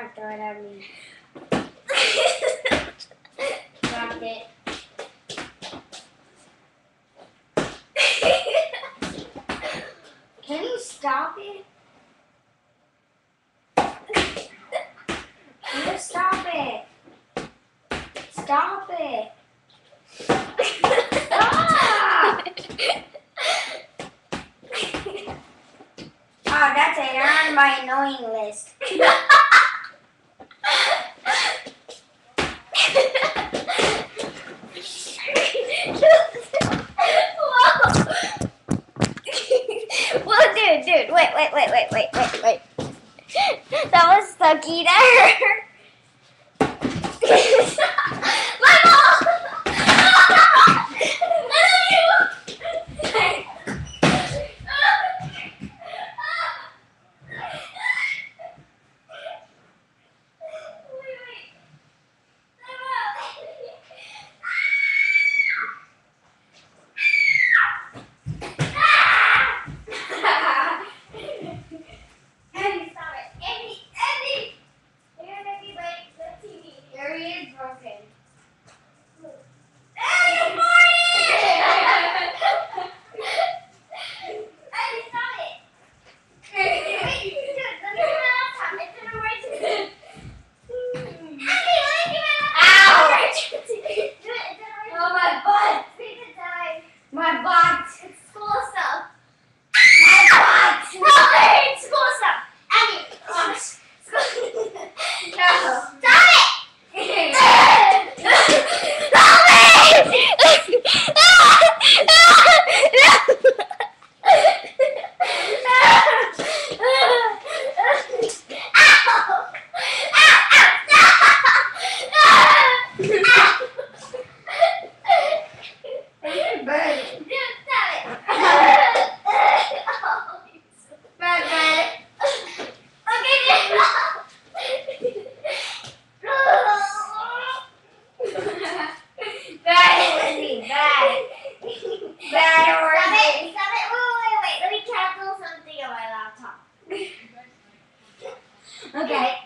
Don't throw it at me. Dropped it. Can you stop it? Can you stop it? Stop it. Stop! Oh, that's it. You're on my annoying list. Whoa, dude, wait. That was sucky. That hurt. My ball! My butt! It's school stuff. My butt! Robert! School stuff! Abby! School. No. Stop it! Okay.